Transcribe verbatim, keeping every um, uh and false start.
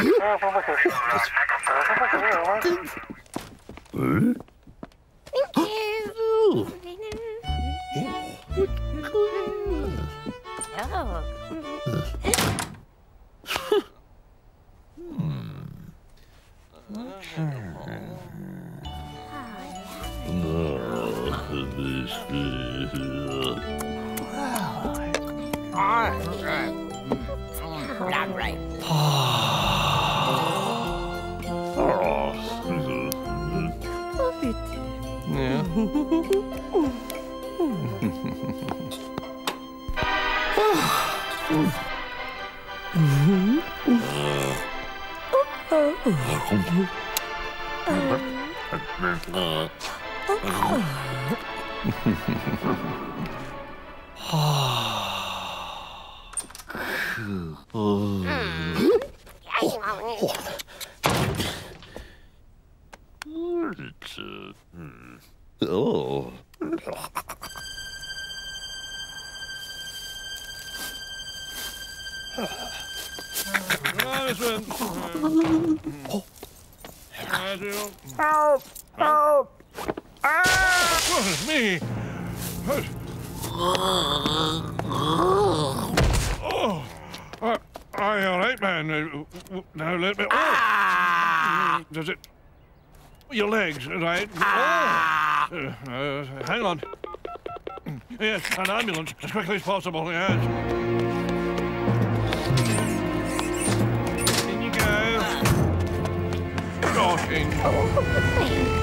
Oh. Help! Help! Ah! Goodness me! Oh! Uh, are you all right, man? Uh, now let me... Oh. Ah! Does it... Your legs, right? Ah! Oh. Uh, uh, hang on. Yes, an ambulance, as quickly as possible, yes. In you go. Docking.